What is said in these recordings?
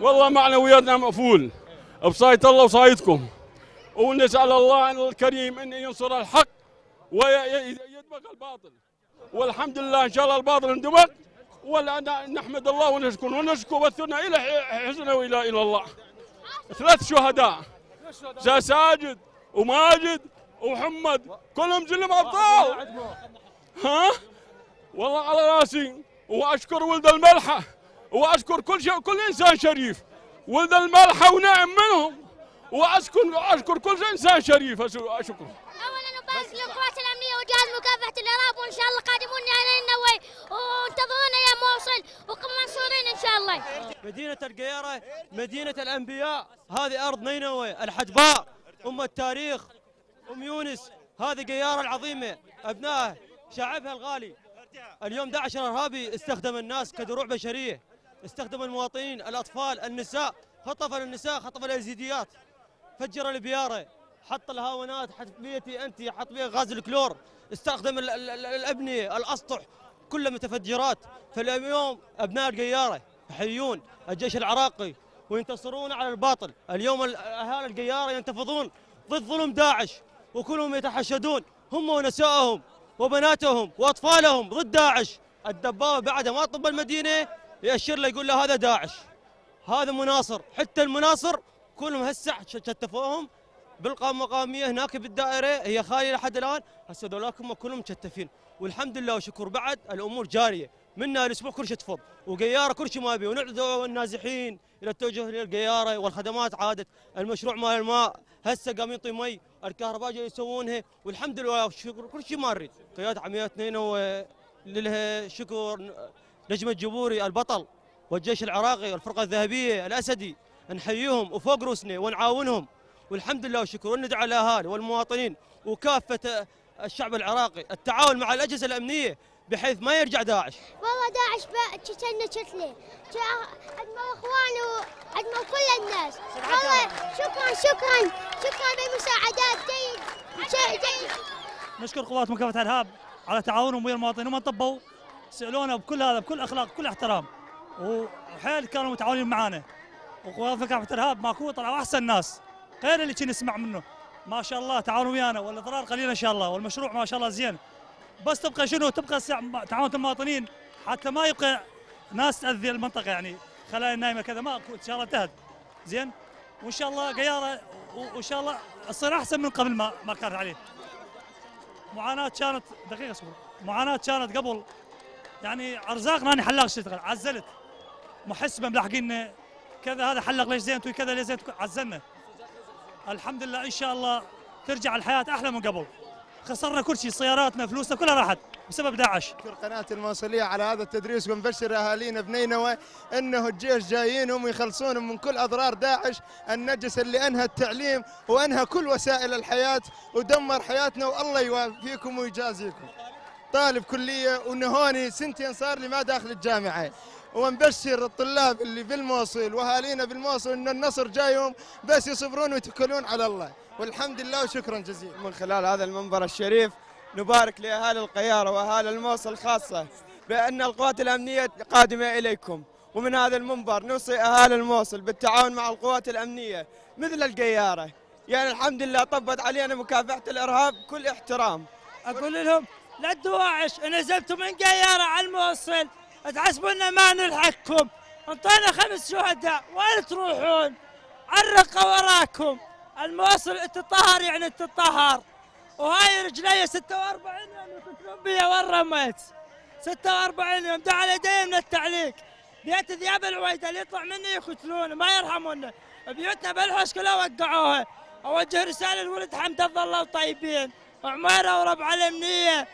والله معنوياتنا مقفول بصايت الله وصايتكم، ونسأل الله الكريم أن ينصر الحق ويدمغ الباطل، والحمد لله إن شاء الله الباطل اندمغ، ونحمد الله ونشكر بثنا إلى حسنه وإلى الله. 3 شهداء ساجد وماجد ومحمد كلهم جلهم أبطال. ها والله على راسي، وأشكر ولد الملحة، وأشكر كل إنسان شريف، ولد الملحة ونعم منهم، وأشكر كل إنسان شريف. أشكر. اولا نبارك للقوات الامنيه وجهاز مكافحه الارهاب، وان شاء الله قادمون علينا وانتظرونا يا موصل وكم منصورين ان شاء الله. مدينه القياره مدينه الانبياء، هذه ارض نينوى الحجباء، ام التاريخ، ام يونس، هذه قياره العظيمه، ابنائها شعبها الغالي. اليوم داعش الارهابي استخدم الناس كدروع بشريه، استخدم المواطنين، الاطفال، النساء، خطف النساء، خطف اليزيديات، فجر البياره، حط الهاونات، حط بيتي انت، حط بيها غاز الكلور، استخدم الابنيه، الاسطح، كلها متفجرات. فاليوم ابناء القياره يحيون الجيش العراقي وينتصرون على الباطل. اليوم اهالي القياره ينتفضون ضد ظلم داعش، وكلهم يتحشدون هم ونسائهم وبناتهم واطفالهم ضد داعش. الدبابه بعد ما طب المدينه يأشر له يقول له هذا داعش، هذا مناصر. حتى المناصر كلهم هسه شتفوهم بالقوة مقامية هناك بالدائرة، هي خالية لحد الآن. هسه ذولاكم كلهم مشتفين، والحمد لله وشكر بعد الأمور جارية. منا الأسبوع كل شيء تفض، وقيارة كل شيء ما بيه، وندعو النازحين إلى التوجه للقيارة، والخدمات عادت. المشروع مال الماء هسه قام ينطي مي، الكهرباء جاي يسوونها، والحمد لله وشكر كل شيء ما نريد. قيادة عمليات نينوى لها شكر نجم الجبوري البطل، والجيش العراقي والفرقة الذهبية الأسدي، نحييهم وفوق روسنا ونعاونهم، والحمد لله وشكر. وندعو الاهالي والمواطنين وكافه الشعب العراقي التعاون مع الاجهزه الامنيه بحيث ما يرجع داعش. والله داعش كنا كتله عدموا اخوانه وعدموا كل الناس. والله شكرا بالمساعدات. جيد. نشكر قوات مكافحه الارهاب على تعاونهم ويا المواطنين، وما طبوا سالونا بكل هذا بكل اخلاق بكل احترام، وحيل كانوا متعاونين معنا. وقوات مكافحه الارهاب ماكو طلعوا احسن ناس غير اللي كنا نسمع منه، ما شاء الله تعاونوا ويانا، والاضرار قليله ان شاء الله، والمشروع ما شاء الله زين. بس تبقى شنو؟ تبقى تعاون المواطنين حتى ما يبقى ناس تاذي المنطقه، يعني خلايا نايمه كذا، ما ان شاء الله انتهت زين. وان شاء الله قياره، وان شاء الله تصير احسن من قبل ما كانت عليه. معاناه كانت دقيقه اصبر، معاناه كانت قبل، يعني ارزاقنا اني حلاق اشتغل، عزلت محسبه ملاحقين كذا، هذا حلق ليش زين توي كذا ليش زين، عزلنا. الحمد لله ان شاء الله ترجع الحياه احلى من قبل. خسرنا كل شيء، سياراتنا فلوسنا كلها راحت بسبب داعش. نشكر قناه الموصليه على هذا التدريس، ونبشر اهالينا بنينوى انه الجيش جايينهم ويخلصونهم من كل اضرار داعش النجس اللي انهى التعليم وانهى كل وسائل الحياه ودمر حياتنا، والله يوافيكم ويجازيكم. طالب كليه ونهوني سنتين صار لي ما داخل الجامعه، ونبشر الطلاب اللي بالموصل واهالينا بالموصل ان النصر جايهم، بس يصبرون ويتكلون على الله، والحمد لله وشكرا جزيلا. من خلال هذا المنبر الشريف نبارك لاهالي القياره واهالي الموصل خاصه بان القوات الامنيه قادمه اليكم، ومن هذا المنبر نوصي اهالي الموصل بالتعاون مع القوات الامنيه مثل القياره، يعني الحمد لله طبت علينا مكافحه الارهاب كل احترام. اقول لهم لا تدواعش، نزلتوا من قياره على الموصل تحسبونا ما نلحقكم، انطينا 5 شهداء، وين تروحون؟ عرقه وراكم. الموصل تطهر يعني تطهر، وهاي رجلي 46 يوم يقتلون بيا وين رميت؟ 46 يوم دع على يدي من التعليق. بيت ذياب العويده اللي يطلع مني يقتلونه ما يرحمونا، بيوتنا بالحوش كلها وقعوها. اوجه رساله لولد حمد الله طيبين وعميره وربع الامنيه،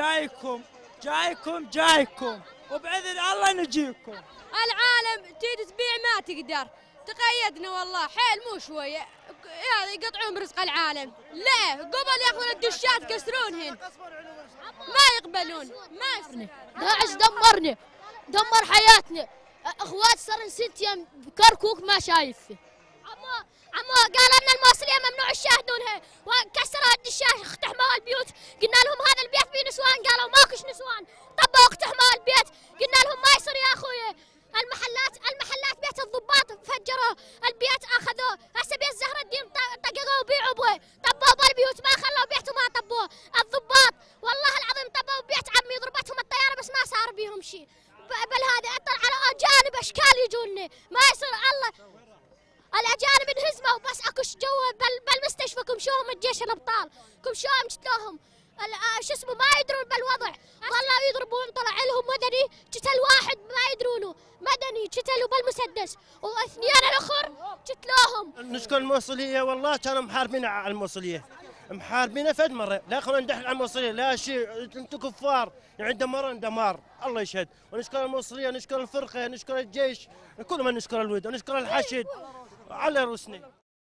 جايكم وباذن الله نجيكم. العالم تريد تبيع ما تقدر، تقيدنا والله حيل مو شويه، يعني يقطعون برزق العالم. لا قبل ياخذون الدشات يكسرونهن، ما يقبلون. ما داعش دمر حياتنا. اخوات صار سنتين بكركوك ما شايف. عمو قالوا لنا الموصليه ممنوع يشاهدونها، وكسروا الدشاش اقتحموا البيوت، قلنا لهم هذا البيت فيه نسوان، قالوا ماكوش نسوان، طبوا اقتحموا البيت، قلنا لهم ما يصير يا اخوي. المحلات بيت الضباط فجروا شيء. بل هذا اطلع على اجانب اشكال يجوني، ما يصير الله الاجانب انهزموا بس اكوش جوا بالمستشفى كمشوهم الجيش الابطال، كمشوهم قتلوهم شو اسمه ما يدرون بالوضع، والله يضربون طلع لهم مدني قتل واحد ما يدرونه، مدني قتلوا بالمسدس واثنين الاخر قتلوهم. نشكر الموصليه والله كانوا محاربين على الموصليه، محاربين فد مره، لا خلونا ندخل على الموصليه، لا شيء انتم كفار، يعني دمار الله يشهد، ونشكر الموصليه، نشكر الفرقه، نشكر الجيش، كل من نشكر الود، ونشكر الحشد على رؤوسنا.